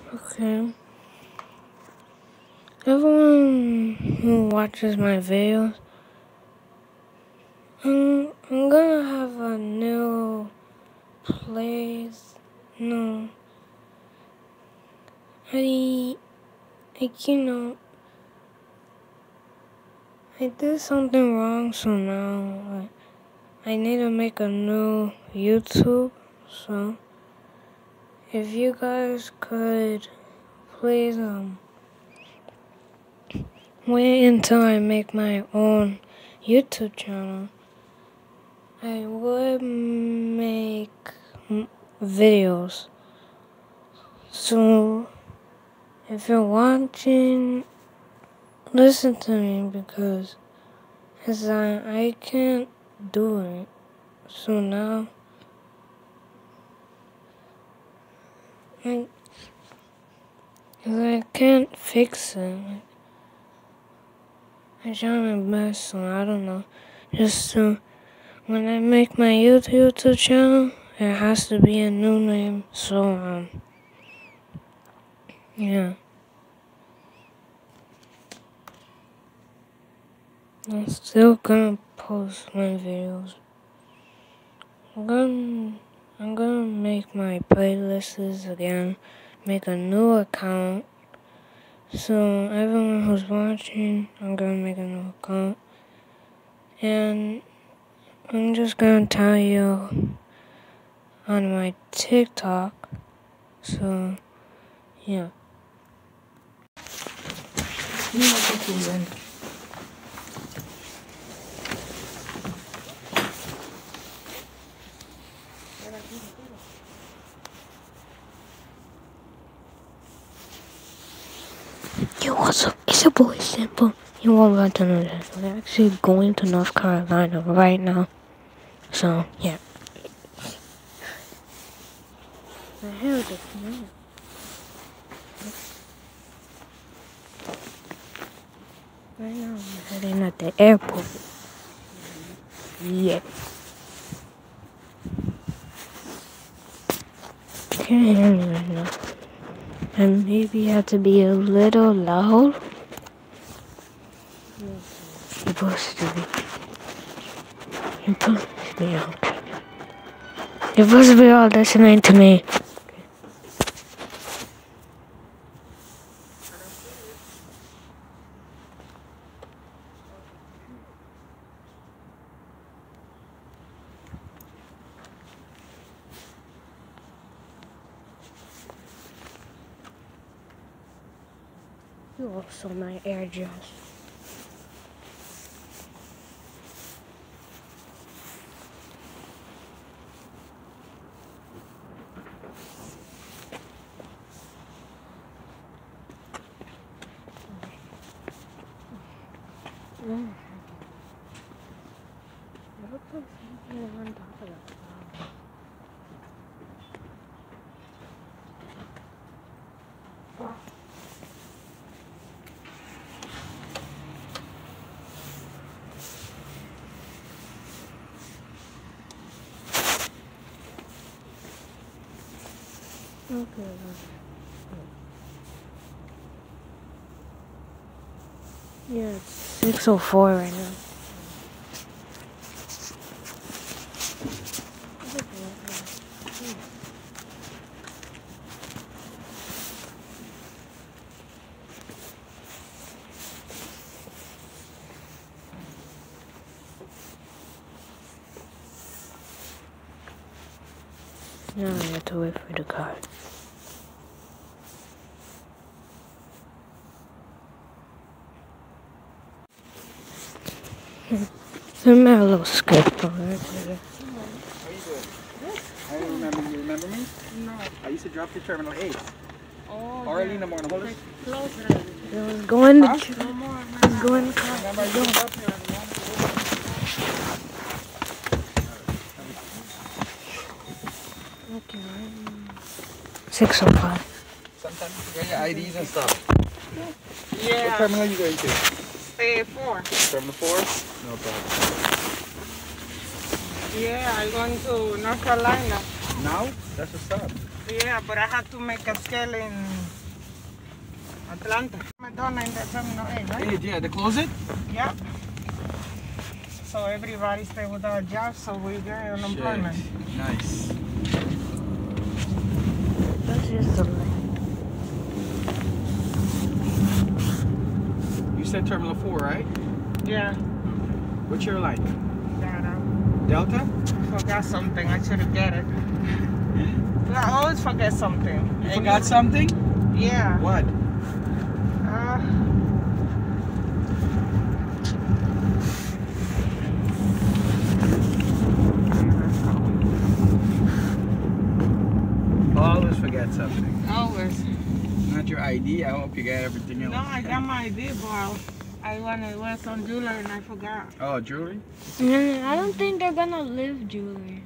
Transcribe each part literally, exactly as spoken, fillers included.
Okay. Everyone who watches my videos, I'm, I'm gonna have a new place. No. I, like, you know, I did something wrong, so now like, I need to make a new YouTube. So, if you guys could please, um, wait until I make my own YouTube channel. I would make videos. So, if you're watching, listen to me because as I, I can't do it. So now, I, I can't fix it. I try my best, so I don't know. Just to, when I make my YouTube channel, it has to be a new name. So, um, yeah. I'm still gonna post my videos. I'm gonna, I'm gonna make my playlists again, make a new account. So everyone who's watching, I'm gonna make a new account. And I'm just gonna tell you on my TikTok. So, yeah. Yo, what's up? It's your boy Simple. You won't want to know that. We're actually going to North Carolina right now. So, yeah. The hell is this man? Right now, I'm heading at the airport. Yeah. Can't hear me right now. And maybe have to be a little loud. You're supposed to be. You're supposed to be out. You're supposed to be all listening to me. You also my air dress. Mm. Look at something on top of that flower. Okay. Yeah, it's six oh four right now. Now I have to wait for the car. I'm a little scared for her. How you doing? I don't remember you. Remember me? No. I used to drop to Terminal eight. Oh, Or early in the morning. Hold it. closer. I was going to Huh? ch- No more. I was going to car. Remember I used to drop here in the morning. Okay. six oh five. Sometimes you get your I Ds and stuff. What Yeah. terminal are you going to? Uh, four. Terminal four? No problem. Yeah, I'm going to North Carolina. Now? That's what's up. Yeah, but I had to make a scale in Atlanta. Madonna in the terminal A, right? Hey, yeah, they close it? Yep. So everybody stay without a job, so we get unemployment. Shit. Nice. That's just a lie. You said Terminal four, right? Yeah. What's your line? Delta. Delta? Forgot something. I should have get it. I always forget something. You forgot something? Yeah. What? Uh, Always forget something. always. Not your I D. I hope you got everything else. No, I got my I D, but I wanted to wear some jewelry and I forgot. Oh, jewelry? Mm, I don't think they're gonna live jewelry.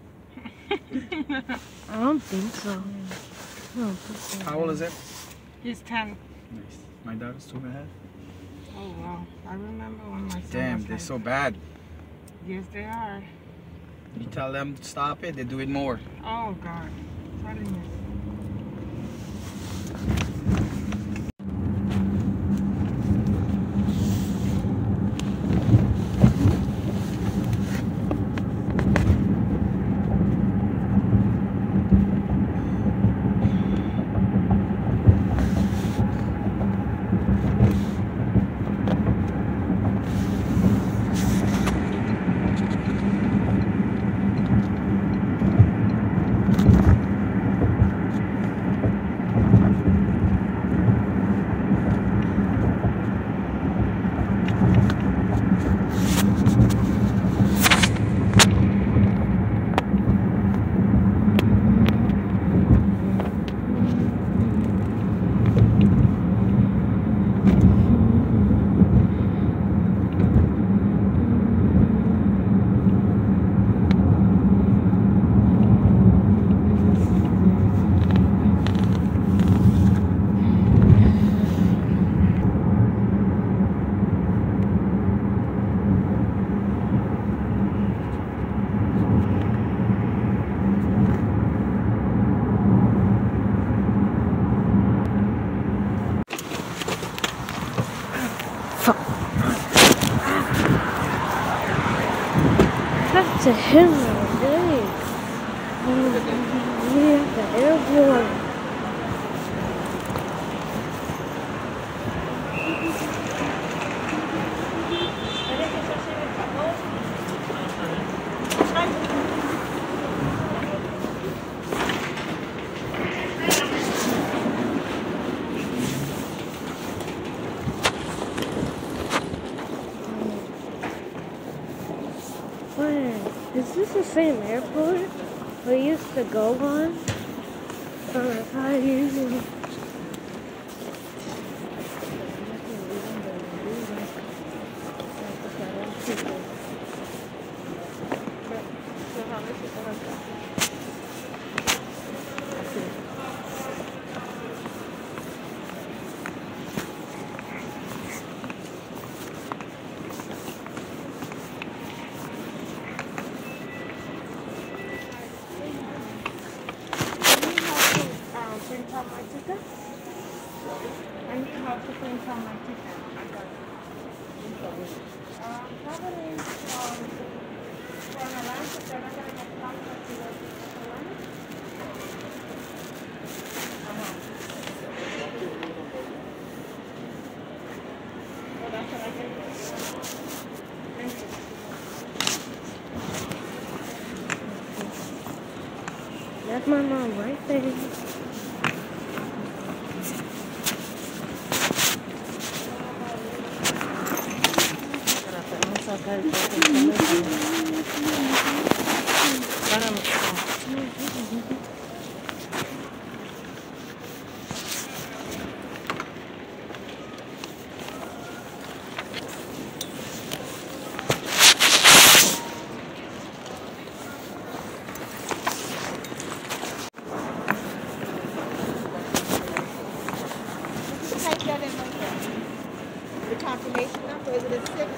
I don't think so. I don't think so. How old is it? He's ten. Nice. My daughter's two and a half. Oh, wow. I remember when my son Damn, was they're like, so bad. yes, they are. You tell them to stop it, they do it more. Oh, God. Telling you. That's a him all day. We at the airport. Is this the same airport we used to go on for five years ago? Print out my ticket? I need to have to print out my ticket. I got it. Um, probably, um, for an alarm, if they're not gonna get contacted to the alarm. Uh-huh. Well, that's what I can do. Thank you. That's my mom right there. The confirmation number, is it a six?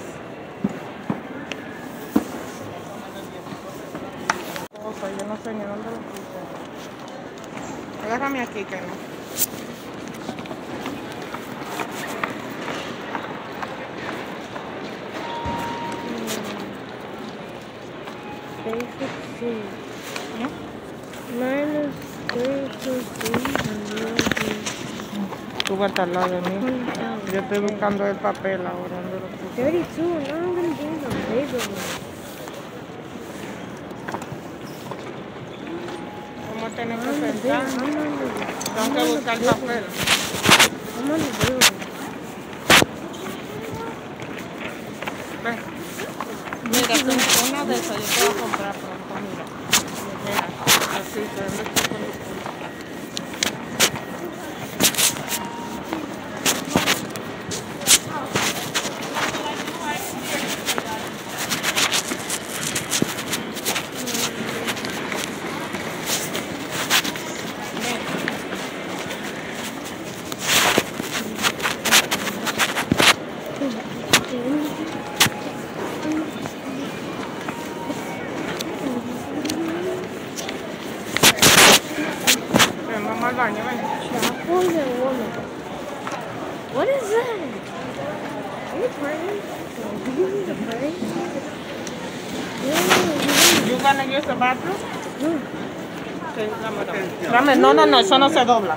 Cosa, yo no sé ni dónde lo puse. Agárrame aquí, que no. sixteen. ¿Eh? Minus three plus three hundred. Tú vas a estar al lado de mí. twenty-five. Yo estoy buscando el papel ahora. ¿Dónde lo puse? thirty-two. Now I'm gonna do the bigger one. ¿Cómo tenés I'm que on the big. pensar? I'm on the. Tengo I'm que on the buscar el big papel. one. I'm on the big one. Ven. Mira, tengo una de esas. Yo te voy a comprar pronto. Mira. Mira. Así, te vendo aquí con tu pulso. Ven, vamos al baño, ven. Chocolate and woman. What is that? Are you pregnant? Are you pregnant? Yeah. You gonna use the bathroom? No. Sí, dame, dame. Dame, no, no, no, eso no se dobla.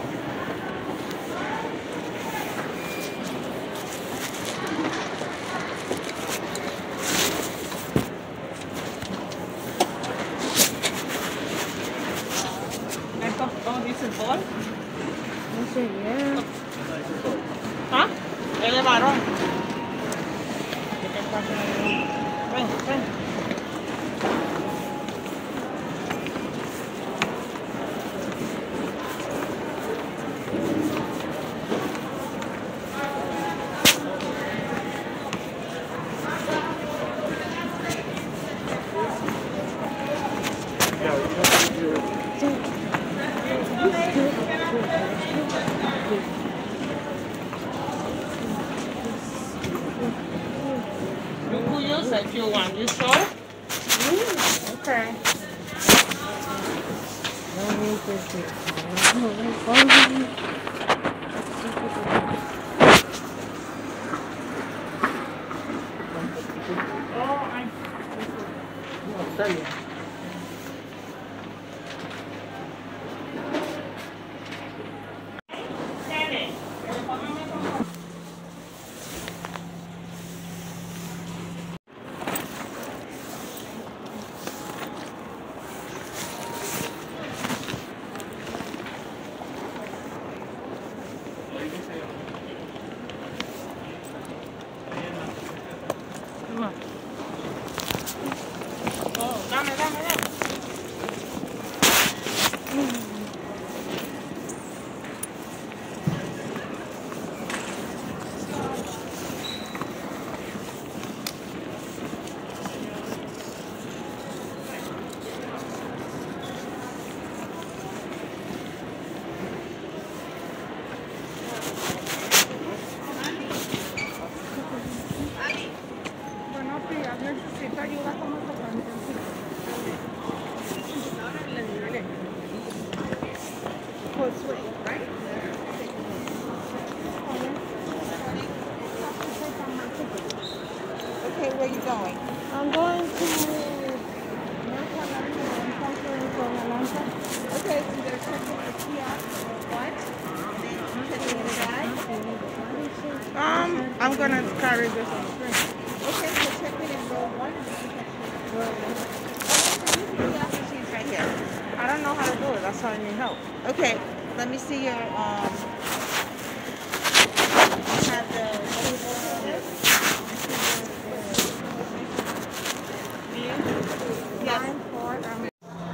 Esto, todo dice bol. I said, yeah. ¿Ah? Es de varón. ¿Qué te pasa? Ven, ven. You could use it if you want. You sure? Okay. I need this shit. Oh, Oh, I... No, está bien. No. Oh, dame, dame, dame. Buenos días, necesito ayuda con nuestro paciente. Okay, where you going? I'm going to North Carolina and Franklin for Atlanta. Okay, so you're gonna check in the kiosk or what? Checking in the bag? Um, I'm gonna carry this on the screen. Okay, so check in and roll one and then you can roll one. Oh, use the kiosk machines right here. I don't know how to do it. That's why I need help. Okay, let me see your, um, have the, yes. Nine, four, um,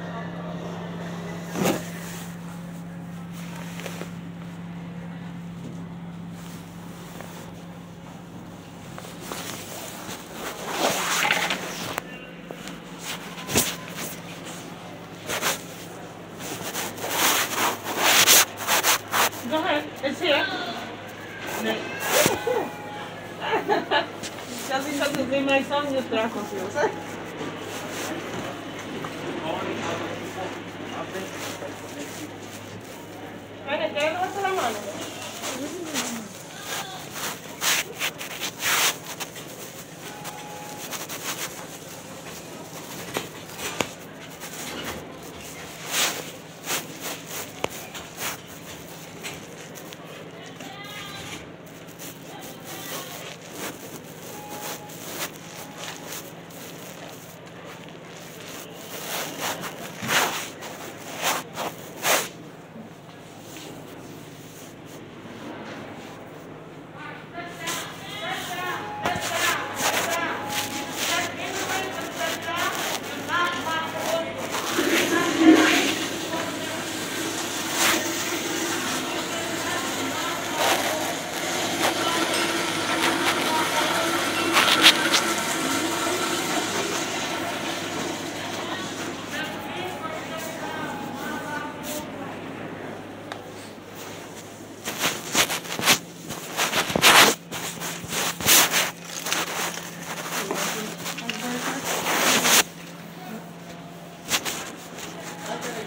Go ahead. It's here. No. Just because it's in my son, you track confused. Vale, ¿te lavaste la mano?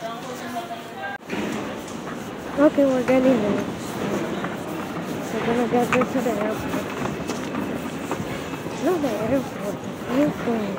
Okay, we're getting there. We're gonna get there to the airport. Not the airport, the airport.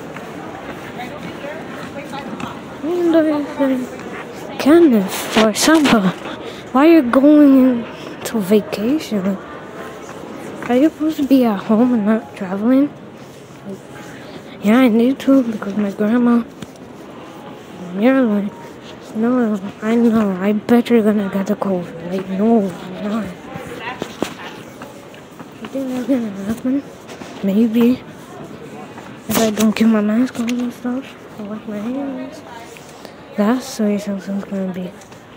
And the Candace or Samba, why are you going to vacation? Are you supposed to be at home and not traveling? Yeah, I need to because my grandma. You're like, no, I know. I bet you're gonna get the COVID. Like, no, I'm not. You think that's gonna happen? Maybe. If I don't keep my mask on and stuff, I wash my hands. That's the way something's gonna be.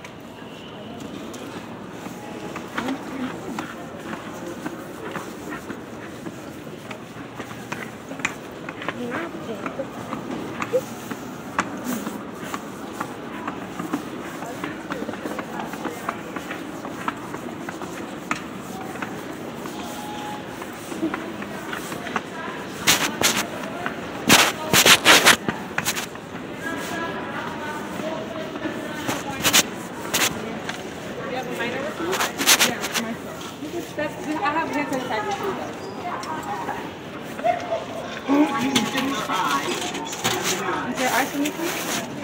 I have hand sanitizer too. Is there ice in this one?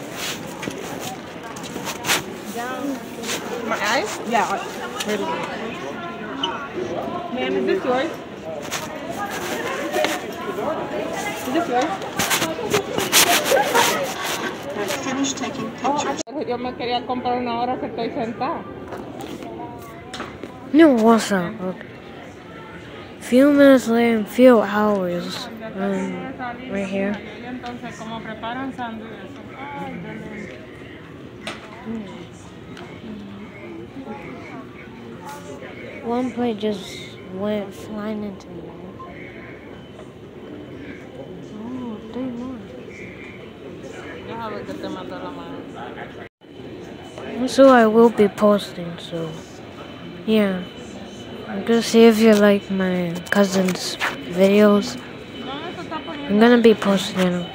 My eyes? Yeah. Where is it? Ma'am, is this yours? Is this yours? I've finished taking pictures. Oh, yo me quería comprar una hora que estoy sentada. No, what's up? Okay. Few minutes later, and few hours. Um, right here. Entonces, como preparan sándwiches. One plate just went flying into me. Oh, three more. Déjame que te mando la mano. So I will be posting, so yeah. I'm gonna see if you like my cousin's videos. I'm gonna be posting them.